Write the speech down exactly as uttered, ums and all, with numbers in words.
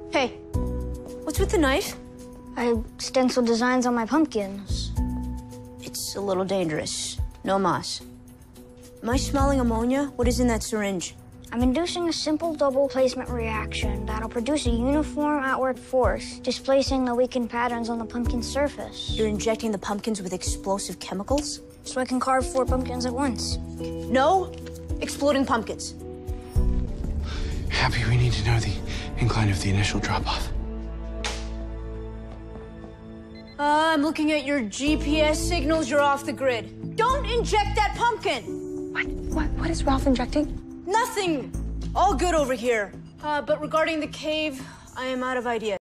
Hey, what's with the knife? I stenciled designs on my pumpkins. It's a little dangerous. No mas. Am I smelling ammonia? What is in that syringe? I'm inducing a simple double placement reaction that'll produce a uniform outward force, displacing the weakened patterns on the pumpkin surface. You're injecting the pumpkins with explosive chemicals? So I can carve four pumpkins at once. No exploding pumpkins. Happy, we need to know the incline of the initial drop-off. Uh, I'm looking at your G P S signals. You're off the grid. Don't inject that pumpkin! What? What? What is Ralph injecting? Nothing. All good over here. Uh, but regarding the cave, I am out of ideas.